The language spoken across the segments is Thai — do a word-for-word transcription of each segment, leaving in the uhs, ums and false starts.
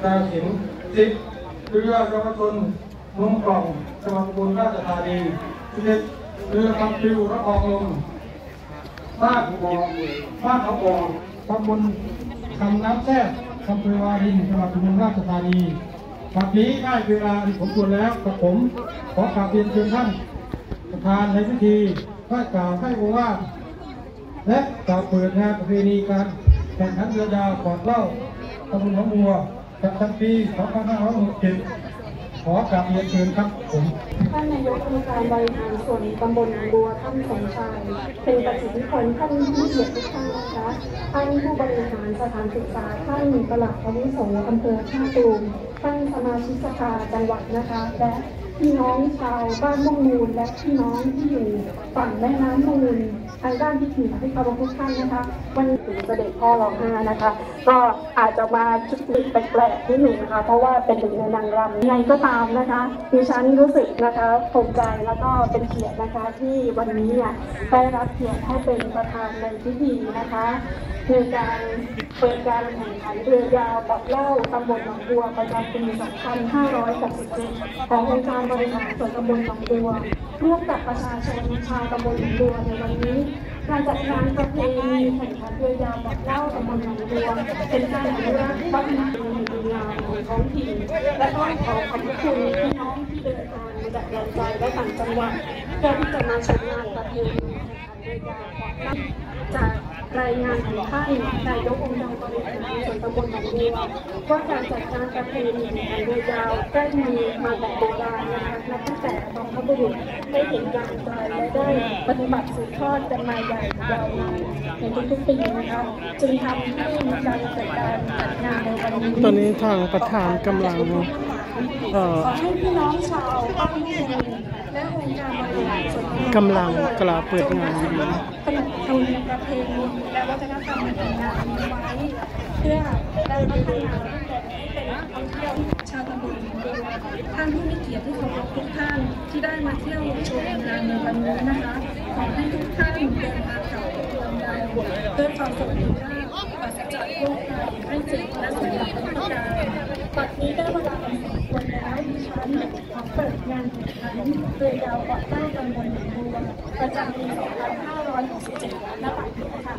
กาสินสิบเรือเยาวชนนุ่มกล่องจังหวัดอุบลราชธานีสิบเอ็ดเรือคำฟิวระอองลมบ้านบ่อบ้านเขาบ่อตำบลคำน้ำแท้คำเภอวารินจังหวัดอุบลราชธานีวันนี้ได้เวลาที่ผมควรแล้วกับผมขอกราบเรียนเชิญท่านประธานในพิธีได้กล่าวให้โอวาทและกล่าวเปิดงานประเพณีการแข่งขันเรือยาวขอดเหล้าตำบลหนองบัวประจำปีสองพันห้าร้อยหกสิบเจ็ดขอกราบเรียนเชิญครับผมท่านนายกองค์การบริหารส่วนตำบลหนองบัวท่านสมชายเป็นประสิทธิผลท่านผู้เกียรติทุกท่านนะคะท่านผู้บริหารสถานศึกษาท่านปลัดอาวุโสอำเภอท่าตูมท่านสมาชิกสภาจังหวัดนะคะและพี่น้องชาวบ้านม่วงมูลและพี่น้องที่อยู่ฝั่งแม่น้ำมูลทางด้านที่เหนือที่เคารพทุกท่านนะคะวันนี้ถึงเสด็จพ่อรอห้านะคะก็อาจจะมาชุดนี้แปลกๆนิดหนึ่งนะคะเพราะว่าเป็นหนึ่งในนางรำยังไงก็ตามนะคะดิฉันรู้สึกนะคะภูมิใจแล้วก็เป็นเกียรตินะคะที่วันนี้เนี่ยได้รับเกียรติให้เป็นประธานในพิธีนะคะคือการเปิดการแข่งขันเรือยาวบอกเล่าตำบลหนองบัวประจำปี สองพันห้าร้อยหกสิบเจ็ด ขององค์การบริหารส่วนตำบลหนองบัวร่วมกับประชาชนชาวตำบลหนองบัวในวันนี้การจัดงานประเพณีแข่งขันเรือยาวบอกเล่าตำบลหนองบัวเป็นการอนุรักษ์วัฒนธรรมดีงามของท้องถิ่นและก็ขอขอบคุณพี่น้องที่เดินทางมาจากแดนไกลและต่างจังหวัดเพื่อที่จะมาชมงานประเพณีแข่งขันเรือยาวบอกเล่าจากรายงานของท่านนายกองค์การบริหารส่วนตำบลหนองบัวว่าการจัดงานประเพณีแข่งขันเรือยาวได้มีมาแต่โบราณนะคะนับตั้งแต่บรรพบุรุษได้เห็นการใจและได้ปฏิบัติสืบทอดกันมาอย่างยาวนานในทุกๆปีนะคะจึงทำให้มีการเกิดการจัดงานในวันนี้ตอนนี้ทางประธานกำลังเอ่อขอให้พี่น้องชาวบ้านม่วงและองค์การบริหารส่วนตำบลกำลังกล่าวเปิดงานอยู่ตระหนักถึงประเพณีและวัฒนธรรมแห่งงานนี้ไว้เพื่อได้พัฒนาให้เป็นนักท่องเที่ยวชาวตำบลหนองบัวท่านผู้มีเกียรติที่เคารพทุกท่านที่ได้มาเที่ยวชมงานในวันนี้นะคะขอให้ทุกท่านเดินทางกลับภูมิลำเนาด้วยความสวัสดิภาพปราศจากโรคภัยไข้เจ็บและสมบัติทุกประการปัจจุบันนี้ได้เวลาอันสมควรแล้วดิฉันขอเปิดงานแข่งขันเรือยาวเกาะเต้าตำบลหนองบัวประจำปี สองพันห้าร้อยหกสิบเจ็ด ณ บัดนี้ค่ะ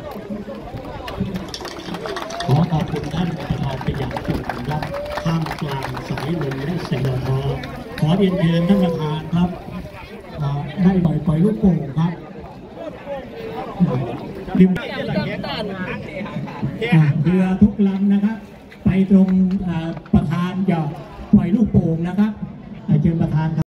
ขอขอบคุณท่านประธานเป็นอย่างสูงครับท่ามกลางสายลมและเสียงร้องขอเรียนเชิญท่านประธานครับได้ปล่อยปล่อยลูกโป่งครับริมเรือทุกลำนะครับไปตรงประธานจะปล่อยลูกโป่งนะครับเชิญประธาน